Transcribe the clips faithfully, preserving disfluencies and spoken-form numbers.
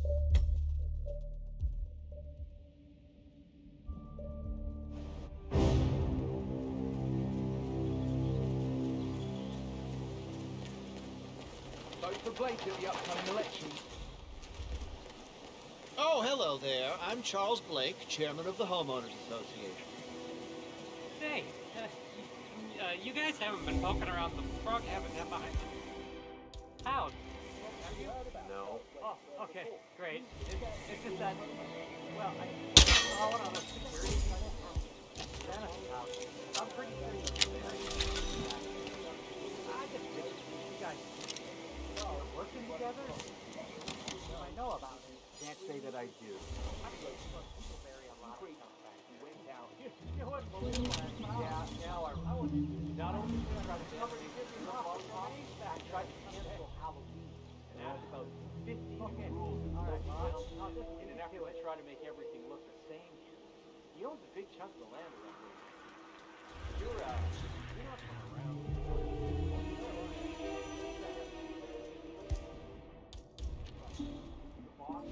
Vote for Blake at the upcoming election. Oh, hello there. I'm Charles Blake, chairman of the Homeowners Association. Hey, uh, y- uh, you guys haven't been poking around the frog habitat behind you. How? No. Oh, okay, great. It, it's just that, well, I saw one on the security channel from Santa's house. I'm pretty sure he's very I just figured you guys are working together. I know about it. Can't say that I do. People bury a lot of stuff back. You went down. You wouldn't believe that. Yeah, now I, I was not only did I try to somebody did me the long time, I tried to cancel Halloween. And added about fifty okay. rules and All right, well, I'll just in an effort to try to make everything look the same here. He owns a big chunk of the land around here. You're, uh, you're not from around. The boss.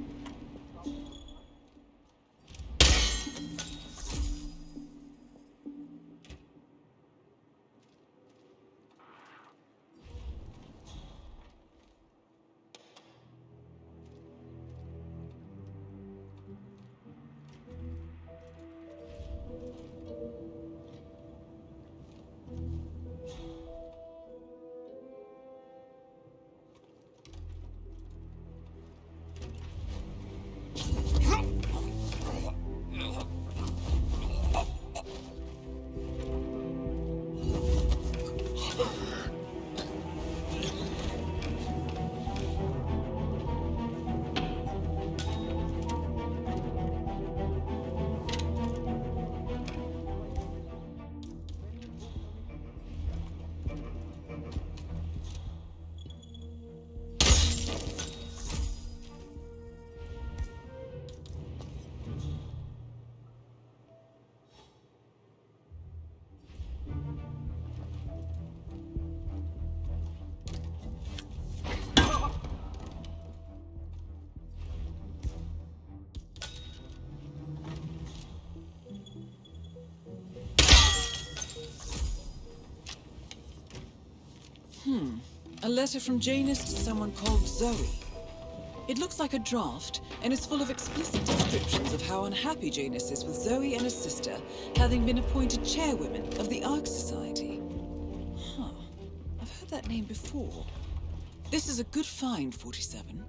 Hmm. A letter from Janus to someone called Zoe. It looks like a draft, and is full of explicit descriptions of how unhappy Janus is with Zoe and her sister having been appointed chairwomen of the Ark Society. Huh. I've heard that name before. This is a good find, forty-seven.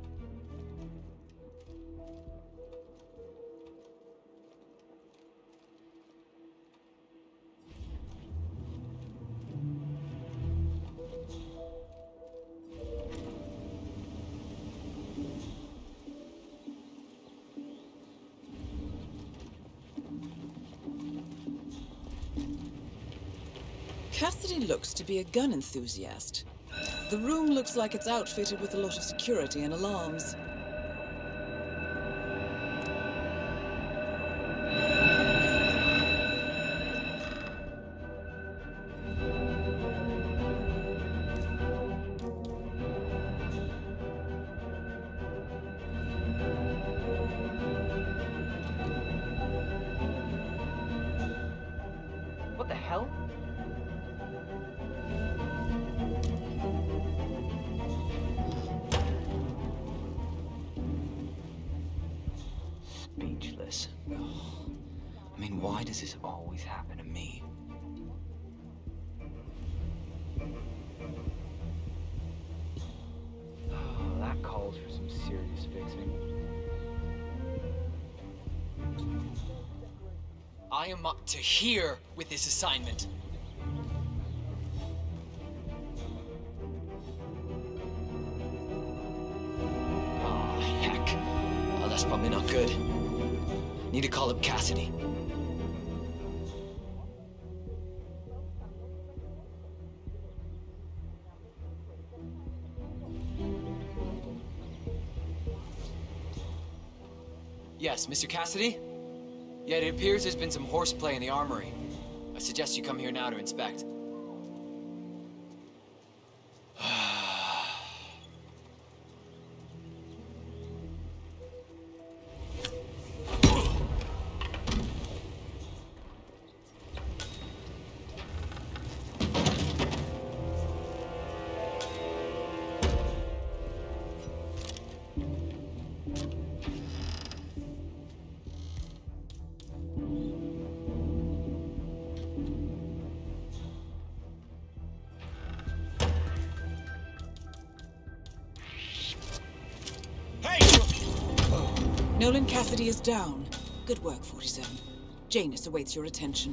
Cassidy looks to be a gun enthusiast. The room looks like it's outfitted with a lot of security and alarms. What the hell? Speechless. I mean, why does this always happen to me? Oh, that calls for some serious fixing. I am up to here with this assignment. Oh, heck. Oh, that's probably not good. Need to call up Cassidy. Yes, Mister Cassidy? Yeah, it appears there's been some horseplay in the armory. I suggest you come here now to inspect. Nolan Cassidy is down. Good work, forty-seven. Janus awaits your attention.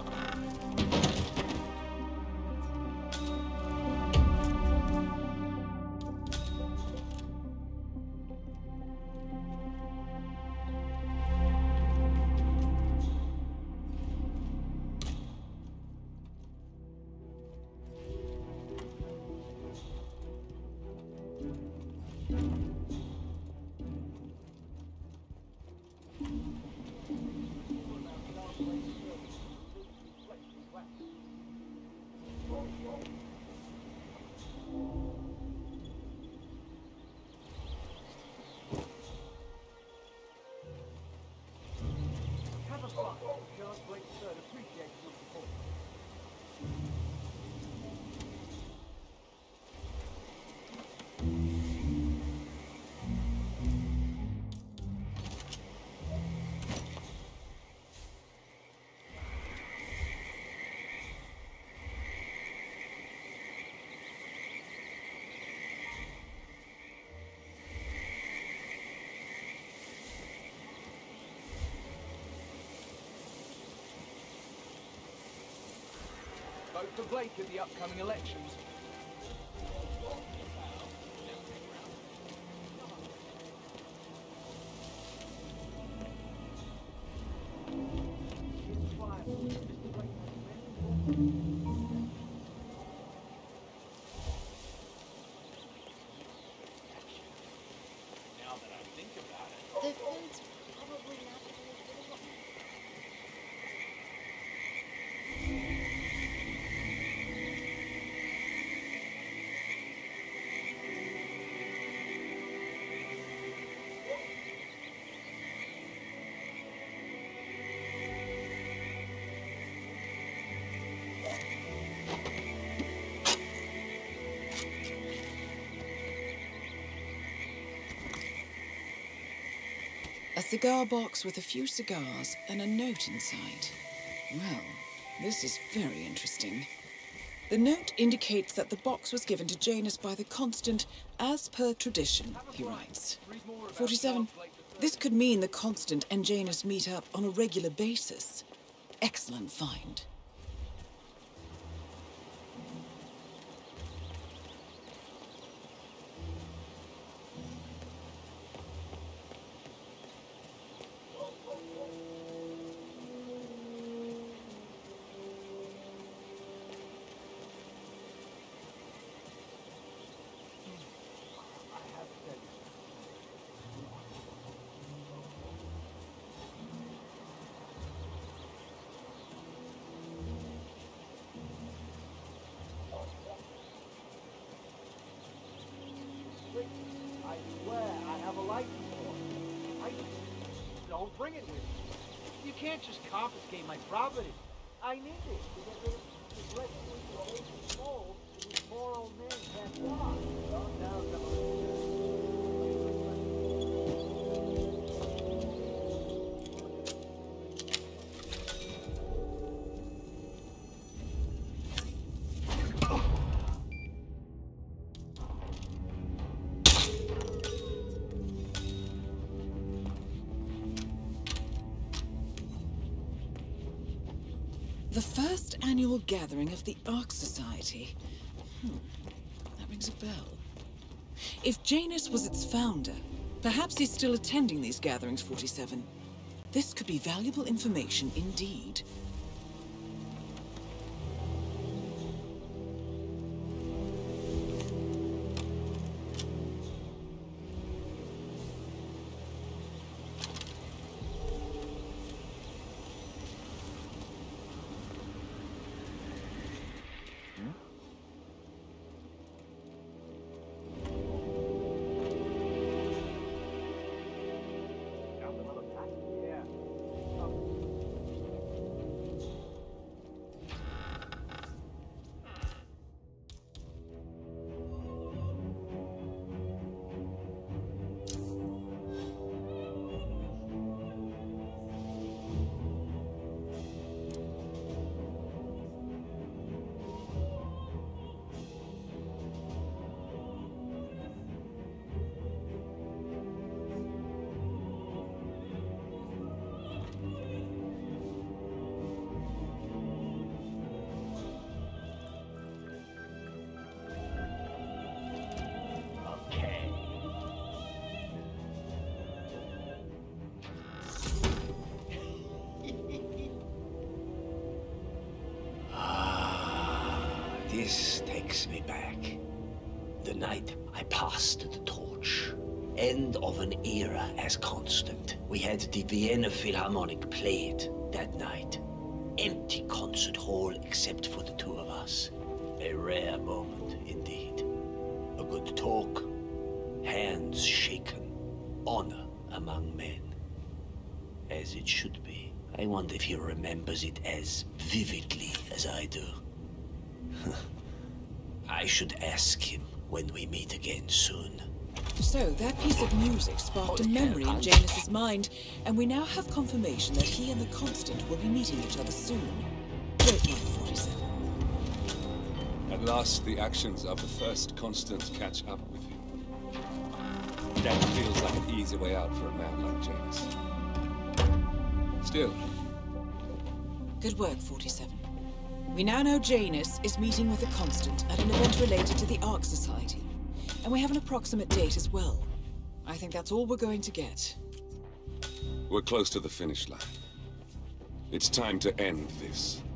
Vote for Blake at the upcoming elections. Now that I think about it. The food's probably not very good. A cigar box with a few cigars and a note inside. Well, this is very interesting. The note indicates that the box was given to Janus by the Constant as per tradition, he writes. forty-seven. This could mean the Constant and Janus meet up on a regular basis. Excellent find. I swear I have a license for it. I just don't bring it with me. You can't just confiscate my property. I need it to get rid of this legislation of mold in these poor old men can't walk. Calm down, Demolition. The first annual gathering of the Ark Society. Hmm, that rings a bell. If Janus was its founder, perhaps he's still attending these gatherings, forty-seven. This could be valuable information indeed. This takes me back. The night I passed the torch. End of an era as constant. We had the Vienna Philharmonic play it that night. Empty concert hall except for the two of us. A rare moment indeed. A good talk, hands shaken, honor among men. As it should be. I wonder if he remembers it as vividly as I do. I should ask him when we meet again soon. So, that piece of music sparked a memory in Janus's mind, and we now have confirmation that he and the Constant will be meeting each other soon. Great one, forty-seven. At last, the actions of the first Constant catch up with him. That feels like an easy way out for a man like Janus. Still. Good work, forty-seven. We now know Janus is meeting with the Constant at an event related to the Ark Society. And we have an approximate date as well. I think that's all we're going to get. We're close to the finish line. It's time to end this.